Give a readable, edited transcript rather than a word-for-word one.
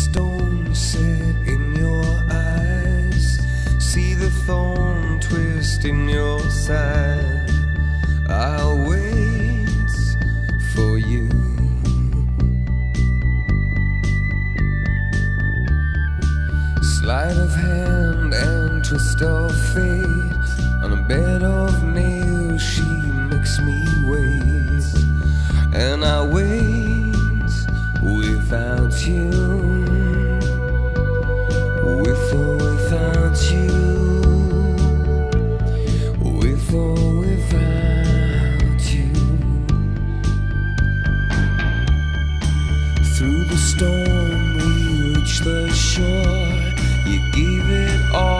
stone set in your eyes, see the thorn twist in your side. I'll wait for you. Sleight of hand and twist of fate, on a bed of nails she makes me wait. And I wait without you, with or without you, with or without you. Through the storm we reach the shore, you gave it all